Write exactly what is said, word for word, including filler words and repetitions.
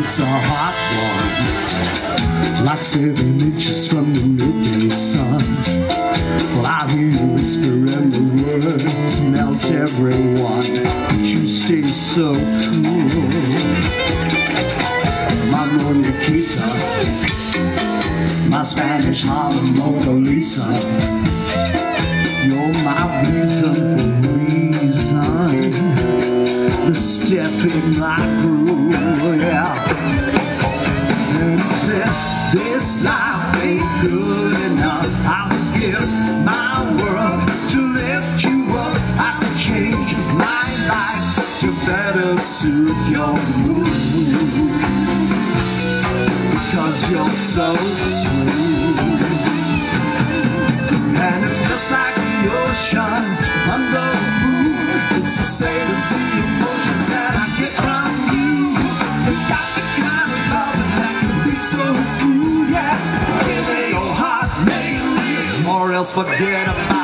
It's a hot one, like seven inches from the midday sun. Well, I hear you whispering the words, melt everyone, but you stay so cool. My Moniquita, my Spanish Harlem Mona Lisa, you're my reason for reason, the step in my groove, yeah. And if this life ain't good enough, I would give my world to lift you up. I would change my life to better suit your mood, because you're so smooth. And it's just like the ocean under the moon. It's the same as the emotions that I get from you. It's got the kind of love that can be so smooth, yeah. Give me your heart, make it real, or else forget about it.